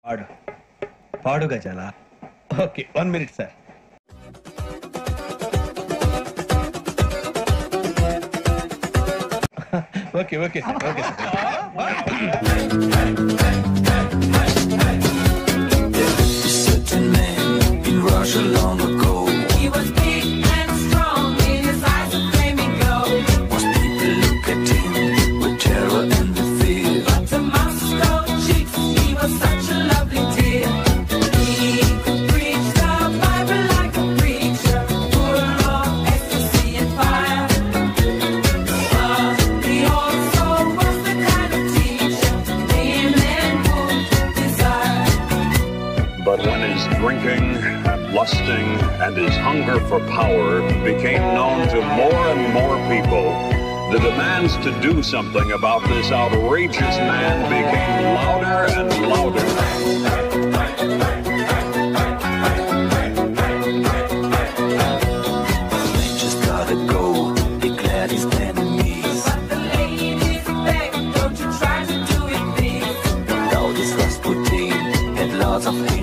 పాడు పాడు గజాల. Okay, 1 minute sir. Okay okay sir, okay sir. Certain man in Russia long ago. He was big and strong, in his eyes a flaming glow. Was people look at him with terror and with fear. But to Moscow chicks, he was such a lovely dear. He could preach the Bible like a preacher, full of ecstasy and fire. But he also was the kind of teacher men would desire. But when his drinking, lusting, and his hunger for power became known to more and more people, the demands to do something about this outrageous man became louder and louder. Men just gotta go, declared his enemies. But the ladies begged, don't you try to do it, please. Now this Rasputin had lots of hate.